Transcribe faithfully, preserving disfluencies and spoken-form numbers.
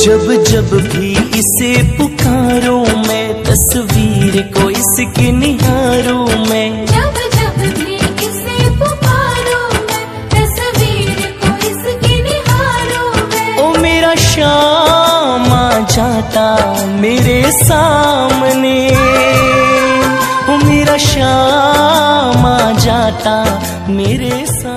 जब जब भी इसे पुकारूं मैं, तस्वीर को इसकी निहारूं मैं। जब जब भी इसे पुकारूं मैं, तस्वीर को इसकी निहारूं मैं। ओ मेरा शाम आ जाता मेरे सामने, ओ मेरा शाम आ जाता मेरे सामने।